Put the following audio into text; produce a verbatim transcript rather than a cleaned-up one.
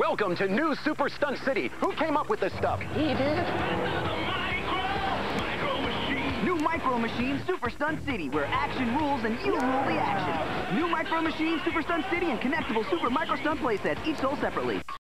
Welcome to new Super Stunt City. Who came up with this stuff? He did. New Micro Machines Super Stunt City, where action rules and you rule the action. New Micro Machines Super Stunt City and connectable Super Micro Stunt playsets, each sold separately.